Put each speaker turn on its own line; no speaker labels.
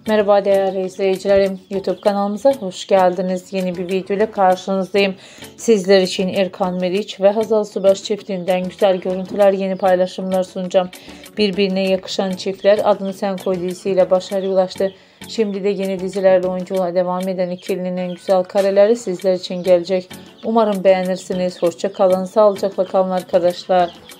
Merhaba değerli izleyicilerim, YouTube kanalımıza hoş geldiniz. Yeni bir video ile karşınızdayım. Sizler için Erkan Meriç ve Hazal Subaş çiftinden güzel görüntüler, yeni paylaşımlar sunacağım. Birbirine yakışan çiftler Adını Sen Koy dizisiyle başarıya ulaştı. Şimdi de yeni dizilerle oyunculuğa devam eden ikilinin en güzel kareleri sizler için gelecek. Umarım beğenirsiniz. Hoşça kalın, sağlıcakla kalın arkadaşlar.